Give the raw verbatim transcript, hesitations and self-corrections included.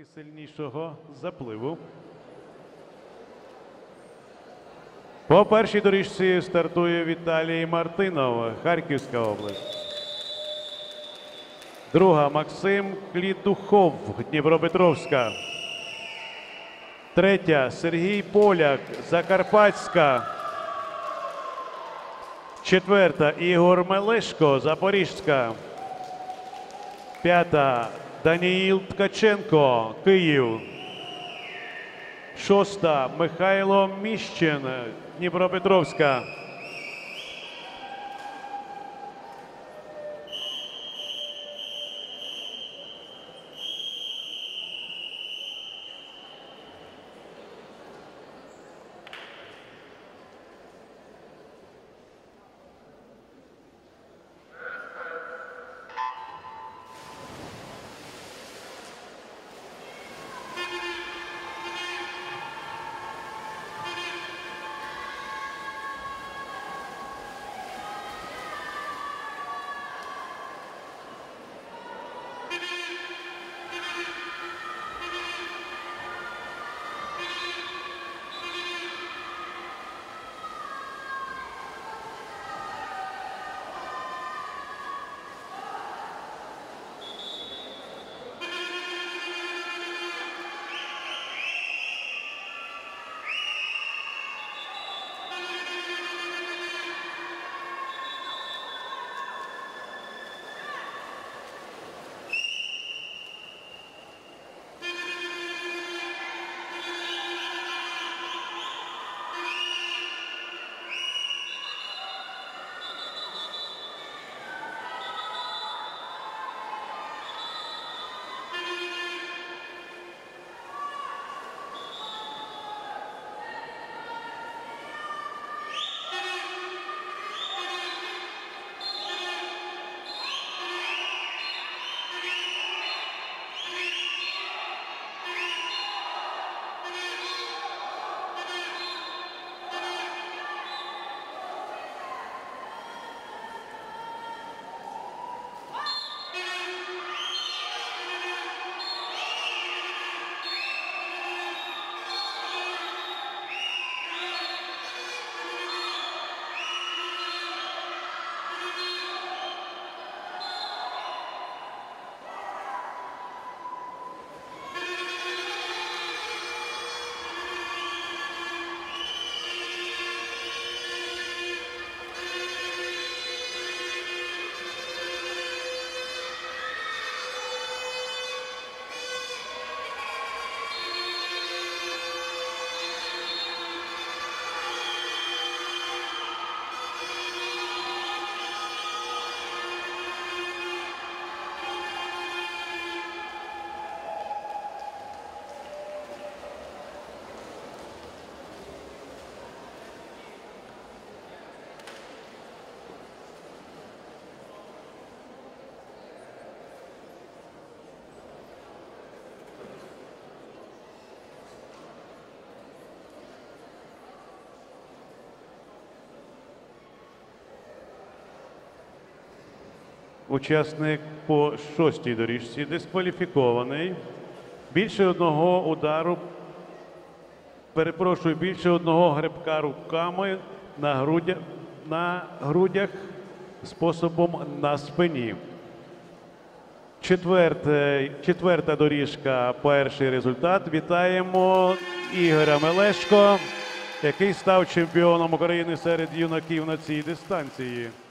ознаки сильнішого запливу. По першій доріжці стартує Віталій Мартинов, Харківська область. Друга – Максим Клітухов, Дніпропетровська. Третя – Сергій Поляк, Закарпатська. Четверта – Ігор Мелешко, Запорізька. П'ята – Даніїл Ткаченко, Київ. Шоста – Михайло Міщин, Дніпропетровська. Учасник по шостій доріжці дискваліфікований. Більше одного удару, перепрошую, більше одного грибка руками на грудях, на грудях способом на спині. Четверте, четверта доріжка, перший результат. Вітаємо Ігоря Мелешко, який став чемпіоном України серед юнаків на цій дистанції.